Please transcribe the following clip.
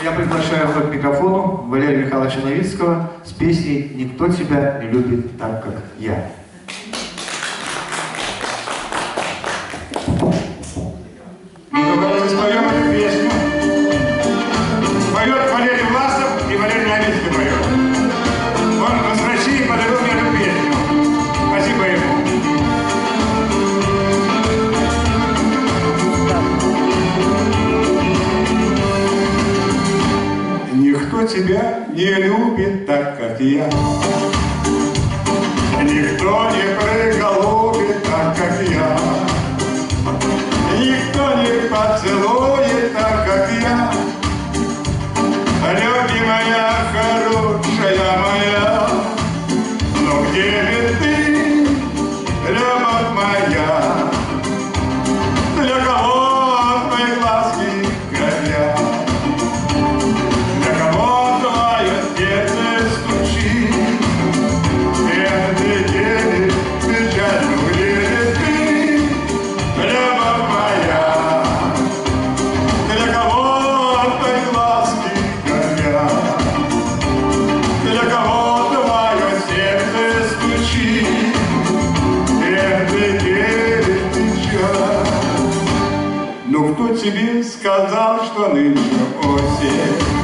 Я приглашаю к микрофону Валерия Михайловича Новицкого с песней «Никто тебя не любит так, как я». Давайте споем эту песню. Поет Валерий Власов и Валерий Новицкий поет. Он из России подарил мне эту песню. Спасибо ему. Никто тебя не любит так, как я. Никто не приголубит так, как я. Никто не поцелует так, как я. Любимая, хорошая моя, но где же ты, любовь моя? Для кого твои глазки горят? Для кого твое сердце стучит? Это день печально, где же ты, любовь моя? Для кого твои глазки горят? Для кого твое сердце стучит? Это день печаль. Ну кто тебе сказал, что нынче осень?